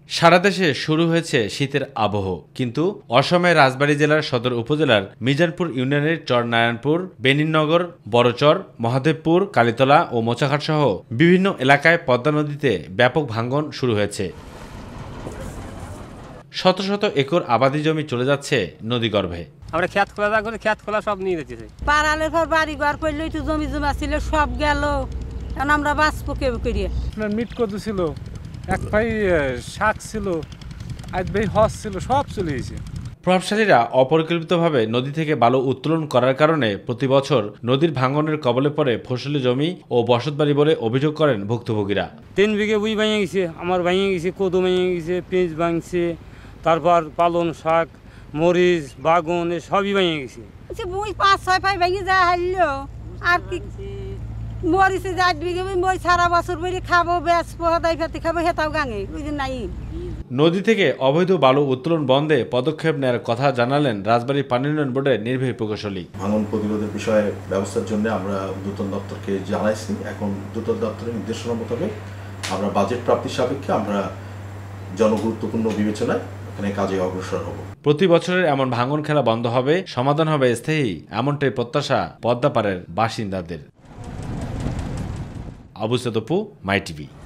সারা দেশে শুরু হয়েছে শীতের আবহ, কিন্তু অসমে রাজবাড়ী জেলার সদর উপজেলার মিজানপুর ইউনিয়নের চর নারায়ণপুর, বেনিনগর, বড়চর, মহাদেবপুর, কালীতলা ও মোচাঘাট সহ বিভিন্ন এলাকায় পদ্মা নদীতে ব্যাপক ভাঙন শুরু হয়েছে। শত শত একর আবাদি জমি চলে যাচ্ছে নদীগর্ভে। আমরা খেত খোলা করে খেত খোলা সব নিয়ে যাচ্ছে। পাড়ালের পর বাড়ি ঘর করলে একটু জমি জমা ছিল সব গেল, কারণ আমরা বাঁচবো কেউ করিয়ে। মিট কত ছিল, এক ভাই শাক ছিল, আজ ভাই হস ছিল, সব চলে গেছে। প্রভাবশালীরা অপরিকল্পিতভাবে নদী থেকে বালু উত্তোলন করার কারণে প্রতি বছর নদীর ভাঙনের কবলে পড়ে ফসলি জমি ও বসতবাড়ি বলে অভিযোগ করেন ভুক্তভোগীরা। 3 বিঘে বুই ভেঙে গেছে, আমার ভেঙে গেছে, কদু ভেঙে গেছে, পেঁয়াজ ভাঙছে, তারপর পালন শাক, মরিচ, বাগুন সবই ভেঙে গেছে। বই 5-6 পাই ভেঙে যা হারলো আর কি মরিচে 8 বিঘে বই সারা বছর বই খাবো, বেচবো, দাই ফাতে খাবো, হেতাও গাঙে ওই যে নাই। নদী থেকে অবৈধ বালু উত্তোলন বন্ধে পদক্ষেপ নেওয়ার কথা জানালেন রাজবাড়ী পানি উন্নয়ন বোর্ডের নির্বাহী প্রকৌশলী। ভাঙন প্রতিরোধের বিষয়ে ব্যবস্থার জন্য আমরা উর্ধ্বতন দপ্তরকে জানাইছি। এখন উর্ধ্বতন দপ্তরের নির্দেশনা মোতাবেক আমরা বাজেট প্রাপ্তির সাপেক্ষে আমরা জনগুরুত্বপূর্ণ বিবেচনায় এখানে কাজে অগ্রসর হব। প্রতি বছরের এমন ভাঙন খেলা বন্ধ হবে, সমাধান হবে স্থায়ী, এমনটাই প্রত্যাশা পদ্মাপাড়ের বাসিন্দাদের। আবু সাদপু, মাই টিভি।